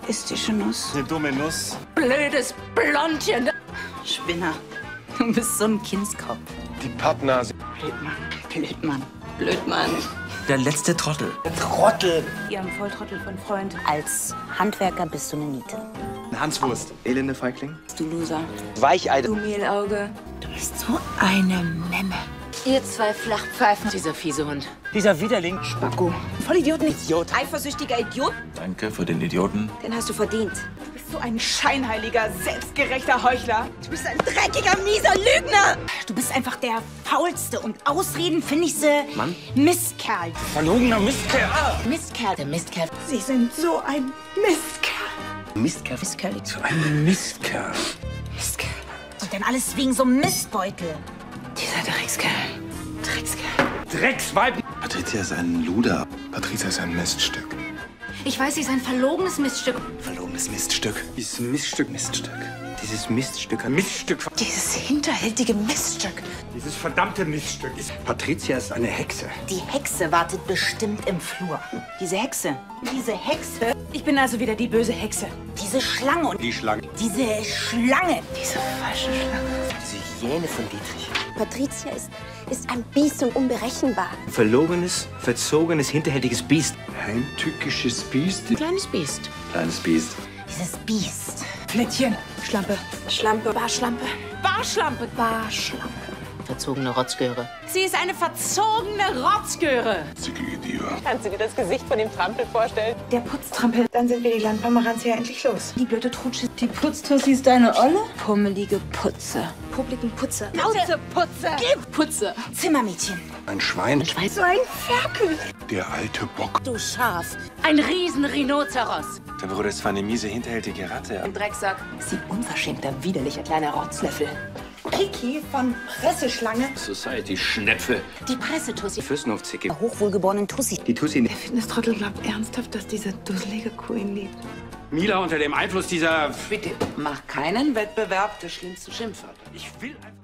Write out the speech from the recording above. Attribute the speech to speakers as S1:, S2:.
S1: Ist die schon Nuss?
S2: Eine dumme Nuss.
S1: Blödes Blondchen. Spinner. Du bist so ein Kindskopf.
S2: Die Pappnase.
S1: Blödmann. Blödmann. Blödmann.
S3: Der letzte Trottel.
S2: Trottel.
S1: Ihr ein Volltrottel von Freund.
S4: Als Handwerker bist du eine Niete.
S2: Eine Hanswurst. Elende Feigling.
S1: Du Loser.
S2: Weichei.
S1: Du Mehlauge. Du bist so eine Memme. Ihr zwei Flachpfeifen. Dieser fiese Hund.
S3: Dieser Widerling.
S1: Spacko. Vollidioten. Idiot. Eifersüchtiger Idiot.
S3: Danke für den Idioten.
S1: Den hast du verdient.
S5: Du bist so ein scheinheiliger, selbstgerechter Heuchler.
S1: Du bist ein dreckiger, mieser Lügner. Du bist einfach der faulste und Ausreden finde ich sie.
S3: Mann.
S1: Mistkerl.
S3: Verlogener Mistkerl.
S1: Mistkerl. Der Mistkerl.
S5: Sie sind so ein Mistkerl.
S3: Mistkerl.
S1: Mistkerl.
S3: So ein Mistkerl.
S1: Mistkerl.
S4: Und dann alles wegen so einem Mistbeutel.
S1: Dieser Dreckskerl. Dreckskerl.
S3: Drecksweib.
S2: Patricia ist ein Luder. Patricia ist ein Miststück.
S1: Ich weiß, sie ist ein verlogenes Miststück.
S2: Verlogenes Miststück.
S3: Dieses Miststück. Dieses Miststück. Ein Miststück.
S1: Dieses hinterhältige Miststück.
S3: Dieses verdammte Miststück. Patricia ist eine Hexe.
S4: Die Hexe wartet bestimmt im Flur.
S1: Diese Hexe.
S4: Diese Hexe,
S5: Ich bin also wieder die böse Hexe.
S4: diese Schlange und
S2: Die Schlange.
S4: diese Schlange.
S1: Diese falsche Schlange.
S3: Diese Hyäne von Dietrich.
S6: Patricia ist ein Biest und unberechenbar.
S3: Verlogenes, verzogenes, hinterhältiges Biest.
S2: Heimtückisches Biest.
S1: Kleines Biest.
S2: Kleines Biest.
S4: Dieses Biest.
S5: Flittchen. Schlampe.
S6: Schlampe.
S5: Barschlampe. Barschlampe.
S1: Barschlampe. Verzogene Rotzgöre.
S5: Sie ist eine verzogene Rotzgöre.
S2: Zickige Diva.
S7: Kannst du dir das Gesicht von dem Trampel vorstellen?
S5: Der Putztrampel. Dann sind wir die Landpomeranz ja endlich los.
S1: Die blöde Trutsche. Die Putztussi ist deine Olle? Pummelige Putze.
S6: Publiken Putzer.
S1: Putze.
S4: Zimmermädchen.
S2: Ein Schwein.
S5: So ein Ferkel.
S2: Der alte Bock.
S4: Du Schaf.
S1: Ein Riesen-Rhinoceros.
S2: Der Bruder ist zwar eine miese, hinterhältige Ratte.
S1: Ein Drecksack. Sie unverschämter, widerlicher kleiner Rotzlöffel.
S5: Kiki von Presseschlange.
S3: Society-Schnepfe.
S1: Die Pressetussi.
S3: Fürstenhofzicke.
S4: Hochwohlgeborenen Tussi.
S3: Die Tussi.
S5: Fitnesstrottel glaubt ernsthaft, dass diese dusselige Kuh ihn liebt.
S3: Mila unter dem Einfluss dieser...
S1: Bitte, mach keinen Wettbewerb, das schlimmste Schimpfwörter.
S3: Ich will einfach...